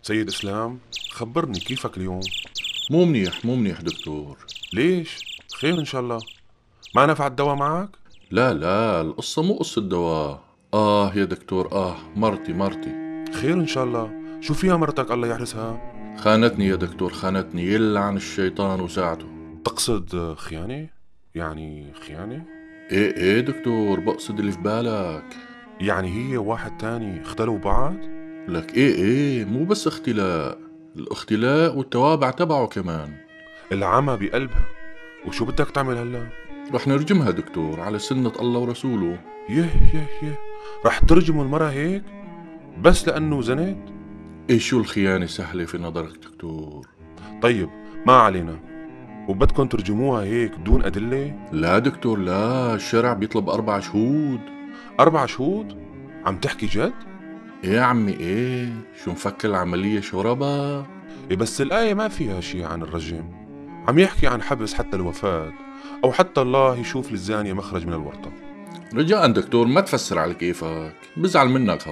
سيد إسلام، خبرني كيفك اليوم؟ مو منيح دكتور. ليش؟ خير إن شاء الله. ما نفع الدواء معك؟ لا القصة مو قصة دواء. يا دكتور، مرتي خير إن شاء الله. شو فيها مرتك الله يحرسها؟ خانتني يا دكتور، خانتني، يلعن الشيطان وساعته. تقصد خيانة؟ يعني خيانة؟ ايه دكتور، بقصد اللي في بالك. يعني هي وواحد تاني اختلوا بعض؟ لك ايه مو بس اختلاء، الاختلاء والتوابع تبعه كمان. العمى بقلبها. وشو بدك تعمل هلا؟ رح نرجمها دكتور على سنة الله ورسوله. يه، رح ترجموا المرة هيك؟ بس لأنه زنت؟ ايه شو الخيانة سهلة في نظرك دكتور؟ طيب، ما علينا. وبدكن ترجموها هيك دون أدلة؟ لا دكتور لا، الشرع بيطلب 4 شهود. 4 شهود؟ عم تحكي جد؟ ايه يا عمي ايه، شو مفكر العملية شوربة؟ إيه بس الآية ما فيها شي عن الرجم. عم يحكي عن حبس حتى الوفاة، أو حتى الله يشوف للزانية مخرج من الورطة. رجاء دكتور ما تفسر على كيفك، بزعل منك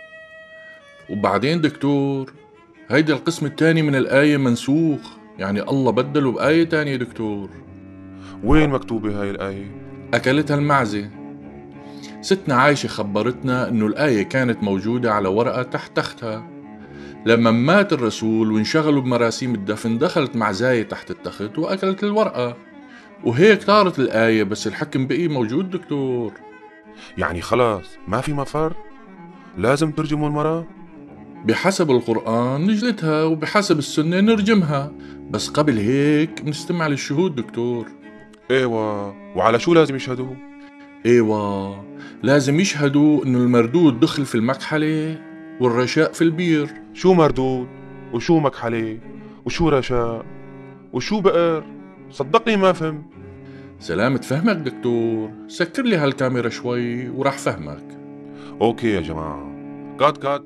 وبعدين دكتور، هيدا القسم الثاني من الآية منسوخ، يعني الله بدله بآية تانية دكتور. وين مكتوبة هاي الآية؟ أكلتها المعزة. ستنا عايشة خبرتنا إنه الآية كانت موجودة على ورقة تحت تختها. لما مات الرسول وانشغلوا بمراسيم الدفن، دخلت معزاية تحت التخت وأكلت الورقة، وهيك طارت الآية، بس الحكم بقي موجود دكتور. يعني خلاص ما في مفر؟ لازم ترجموا المرأة؟ بحسب القرآن نجلدها، وبحسب السنة نرجمها، بس قبل هيك نستمع للشهود دكتور. ايوه، وعلى شو لازم يشهدوا؟ ايوه، لازم يشهدوا انه المردود دخل في المكحلة والرشاء في البير. شو مردود؟ وشو مكحلة؟ وشو رشاء؟ وشو بئر؟ صدقني ما فهم. سلامة فهمك دكتور، سكر لي هالكاميرا شوي وراح فهمك. اوكي يا جماعة، كات.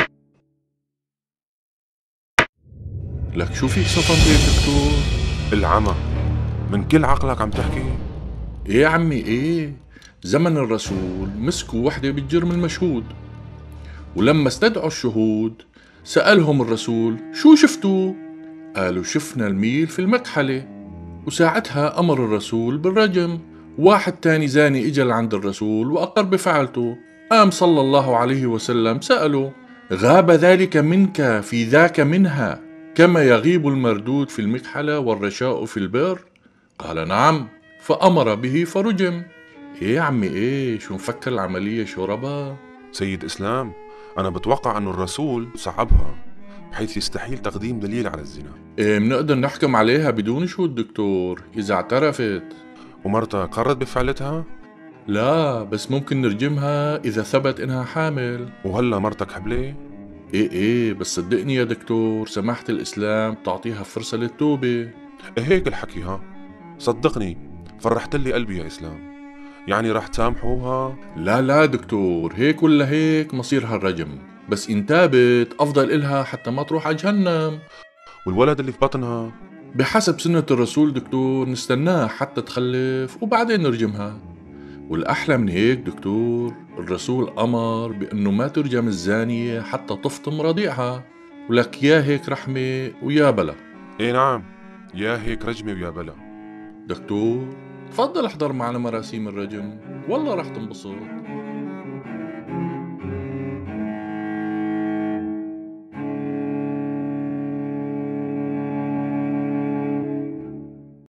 لك شو فيك صفنت يا دكتور؟ العمى، من كل عقلك عم تحكي؟ ايه يا عمي ايه، زمن الرسول مسكوا وحدة بالجرم المشهود، ولما استدعوا الشهود سألهم الرسول شو شفتوا؟ قالوا شفنا الميل في المكحلة. وساعتها أمر الرسول بالرجم. واحد تاني زاني إجا لعند الرسول وأقر بفعلته. قام صلى الله عليه وسلم سأله: غاب ذلك منك في ذاك منها كما يغيب المردود في المكحلة والرشاء في البئر؟ قال نعم، فأمر به فرجم. إيه يا عمي إيه، شو مفكر العملية شوربة؟ سيد إسلام، أنا بتوقع أنه الرسول صعبها بحيث يستحيل تقديم دليل على الزنا. إيه، منقدر نحكم عليها بدون شهود دكتور إذا اعترفت. ومرتها قرت بفعلتها؟ لا بس ممكن نرجمها إذا ثبت إنها حامل. وهلا مرتك حبلة؟ إيه بس صدقني يا دكتور، سماحة الإسلام تعطيها فرصة للتوبة. إيه هيك الحكي ها؟ صدقني فرحت لي قلبي يا إسلام. يعني رح تسامحوها؟ لا دكتور، هيك ولا هيك مصيرها الرجم، بس إن تابت أفضل إلها حتى ما تروح على جهنم. والولد اللي في بطنها؟ بحسب سنة الرسول دكتور نستناه حتى تخلف وبعدين نرجمها. والأحلى من هيك دكتور، الرسول أمر بأنه ما ترجم الزانية حتى تفطم رضيعها. ولك يا هيك رحمة ويا بلا. إيه نعم، يا هيك رجمة ويا بلا. دكتور تفضل احضر معنا مراسيم الرجم، والله رح تنبسط.